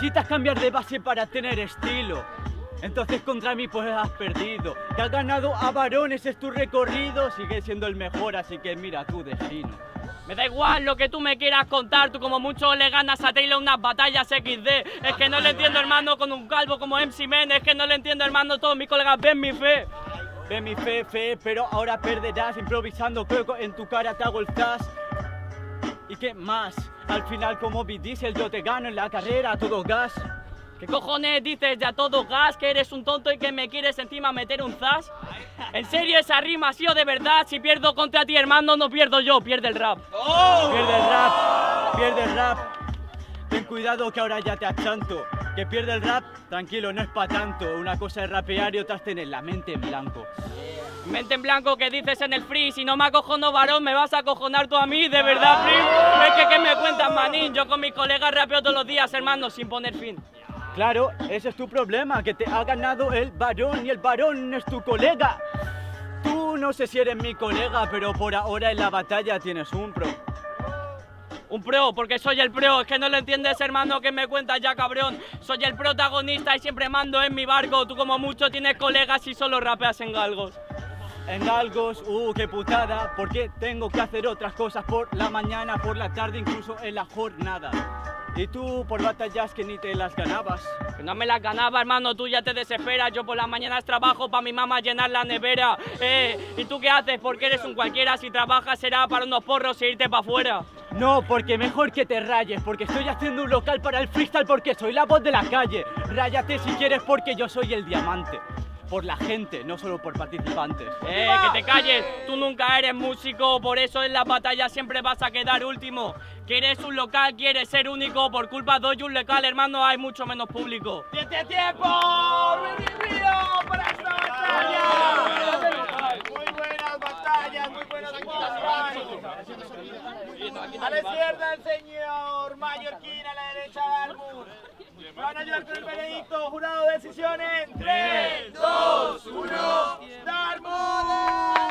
Necesitas cambiar de base para tener estilo. Entonces contra mí pues has perdido. Te has ganado a varones, es tu recorrido. Sigues siendo el mejor, así que mira tu destino. Me da igual lo que tú me quieras contar, tú como mucho le ganas a Taylor unas batallas XD. Es que no le entiendo, hermano, con un calvo como MC Men. Es que no le entiendo, hermano, todos mis colegas ven mi fe. Ven mi fe, pero ahora perderás. Improvisando creo en tu cara te hago el flash. ¿Y qué más? Al final como Vin Diesel yo te gano en la carrera a todo gas. ¿Qué cojones dices de a todo gas? Que eres un tonto y que me quieres encima meter un zas. ¿En serio esa rima ha sido de verdad? Si pierdo contra ti, hermano, no pierdo yo, pierde el rap. ¡Oh! Pierde el rap. Ten cuidado que ahora ya te achanto. Que pierde el rap, tranquilo, no es pa' tanto. Una cosa es rapear y otra es tener la mente en blanco. Mente en blanco que dices en el free, si no me acojono varón, me vas a acojonar tú a mí, de verdad, free. Es que ¿qué me cuentas, manín? Yo con mis colegas rapeo todos los días, hermano, sin poner fin. Claro, ese es tu problema, que te ha ganado el varón y el varón es tu colega. Tú no sé si eres mi colega, pero por ahora en la batalla tienes un pro. Un pro, porque soy el pro, es que no lo entiendes, hermano, que me cuentas ya, cabrón. Soy el protagonista y siempre mando en mi barco. Tú como mucho tienes colegas y solo rapeas en galgos. En galgos, qué putada, porque tengo que hacer otras cosas por la mañana, por la tarde, incluso en la jornada. Y tú por batallas que ni te las ganabas. Que no me las ganaba, hermano, tú ya te desesperas. Yo por las mañanas trabajo para mi mamá llenar la nevera. ¿Y tú qué haces? Porque eres un cualquiera. Si trabajas será para unos porros e irte para afuera. No, porque mejor que te rayes, porque estoy haciendo un local para el freestyle, porque soy la voz de la calle. Ráyate si quieres, porque yo soy el diamante. Por la gente, no solo por participantes. Que te calles, tú nunca eres músico, por eso en las batallas siempre vas a quedar último. Quieres un local, quieres ser único, por culpa de un local, hermano, hay mucho menos público. ¡Tiempo! ¡Para esta batalla! Muy buenas batallas, muy buenas batallas. A la izquierda el señor Mallorquín, a la derecha Darmur. Me van a ayudar con el veredicto, jurado de decisiones. 3, 2, 1, ¡Darmur!